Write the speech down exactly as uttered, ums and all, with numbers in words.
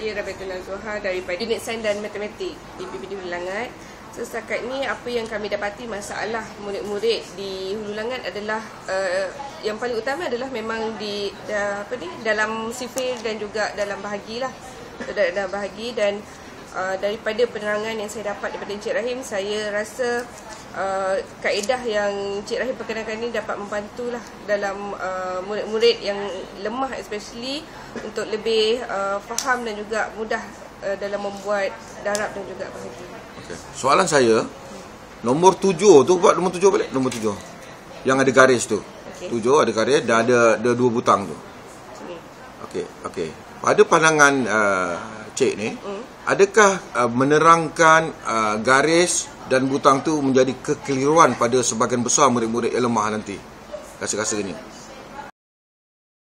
saya Rabiatun Al-Zuhar daripada Unit Sains dan Matematik di P P D Hulu Langat. Setakat ni apa yang kami dapati masalah murid-murid di Hulu Langat adalah uh, yang paling utama adalah memang di da, apa ni dalam sifir dan juga dalam bahagi lah. Dalam bahagi dan uh, daripada penerangan yang saya dapat daripada Encik Rahim, saya rasa uh, kaedah yang Encik Rahim perkenalkan ni dapat membantulah dalam uh, murid-murid yang lemah especially untuk lebih uh, faham dan juga mudah uh, dalam membuat darab dan juga bahagi. Okay. Soalan saya, nombor tujuh tu, buat nombor tujuh balik, nombor tujuh yang ada garis tu. Okay. Tujuh ada garis dan ada, ada dua butang tu. Okey, okey. Pada pandangan uh, Cik ni, mm. adakah uh, menerangkan uh, garis dan butang tu menjadi kekeliruan pada sebahagian besar murid-murid yang lemah nanti? Rasa-rasanya.